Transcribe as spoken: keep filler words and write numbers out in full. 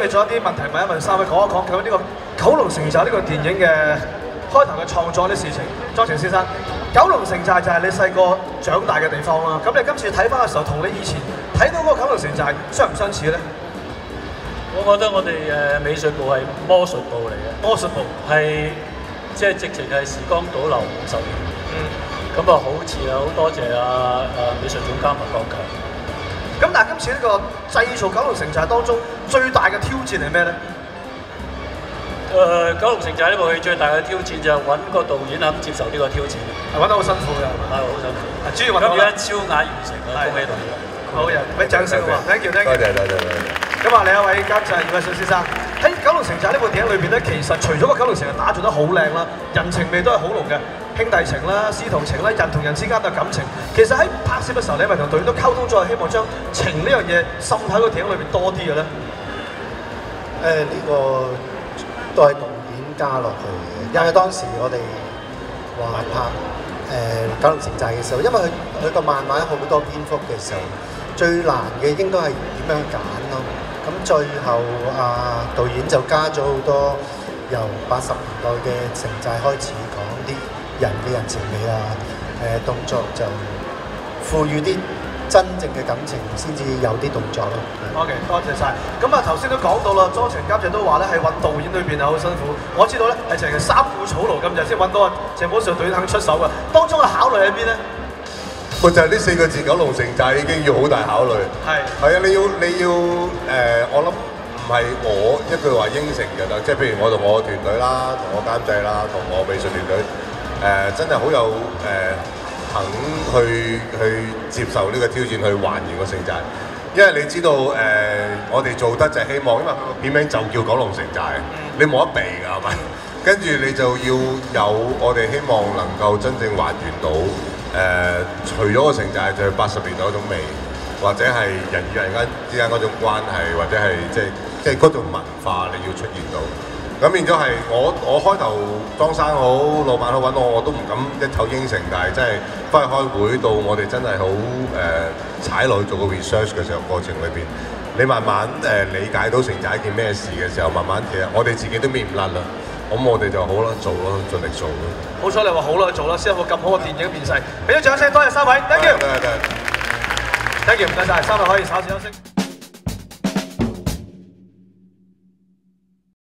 備咗一啲問題問一問三位，講一講究竟呢個《九龍城寨》呢個電影嘅開頭嘅創作啲事情。莊程先生，《九龍城寨》就係你細個長大嘅地方啦。咁你今次睇翻嘅時候，同你以前睇到嗰個《九龍城寨》相唔相似咧？ 我覺得我哋誒美術部係魔術部嚟嘅， 魔術部係即係直情係時光倒流五十年。 嗯。 咁啊，好似啊，好多謝啊誒美術總監麥國強。 咁但係今次呢個製造《九龍城寨》當中最大嘅挑戰係咩咧？ 誒、呃《九龍城寨》呢部戲最大嘅挑戰就係揾個導演肯接受呢個挑戰， 係揾得好辛苦嘅，係好辛苦。 主要揾到啦。咁而家超額完成啦，恭喜導演！ 好人，俾掌聲喎 ，thank you，thank you。 多謝多謝多謝。 咁啊，另一位監製葉偉信先生喺《九龍城寨》呢部電影裏邊咧，其實除咗個九龍城係打造得好靚啦，人情味都係好濃嘅，兄弟情啦、師徒情啦、人同人之間嘅感情。其實喺拍攝嘅時候，你係咪同導演都溝通咗，希望將情呢樣嘢滲喺個電影裏邊多啲嘅咧？ 誒呢個都係導演加落去嘅，因為當時我哋話拍誒《九龍城寨》嘅時候，因為佢佢個漫畫好多篇幅嘅時候，最難嘅應該係點樣揀咯。咁最後啊，導演就加咗好多由八十年代嘅城寨開始講啲人嘅人情味啊，誒動作就賦予啲真正嘅感情，先至有啲動作咯。 OK， 多謝晒。咁啊頭先都講到啦，莊程監製都話咧喺揾導演裏邊係好辛苦。我知道咧係成日三顧草廬咁就先揾到啊鄭寶瑞導演肯出手嘅。當中嘅考慮喺邊咧？ 咪就係呢四個字《九龍城寨》已經要好大考慮。係。係啊，你要你要誒、呃，我諗唔係我一句話應承嘅啦，即係譬如我同我團隊啦，同我監製啦，同我美術團隊誒、呃，真係好有誒、呃、肯去去接受呢個挑戰，去還原個城寨。因為你知道誒、呃，我哋做得就係希望，因為佢個片名就叫《九龍城寨》，你冇得避㗎係咪？跟住你就要有我哋希望能夠真正還原到。誒、呃，除咗個城寨，就係八十年代嗰種味，或者係人與人間之間嗰種關係，或者係即係即係嗰種文化，你要出現到。咁變咗係我我開頭莊生好，老闆好揾我，我都唔敢一口應承，但係真係翻去開會到我哋真係好誒踩落去做個 research 嘅時候過程裏邊，你慢慢誒、呃、理解到城寨一件咩事嘅時候，慢慢其實我哋自己都搣唔甩啦。咁我哋就好啦，做咯，盡力做咯。 好彩你話好啦，做啦，先有個咁好嘅電影面世。俾咗掌聲，多謝三位 ，thank you，thank you，唔該晒，三位可以稍事休息。